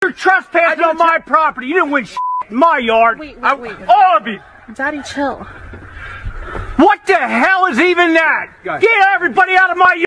You're trespassing on my property. You didn't win shit in my yard. Wait. All of you. Daddy, chill. What the hell is even that? Get everybody out of my yard.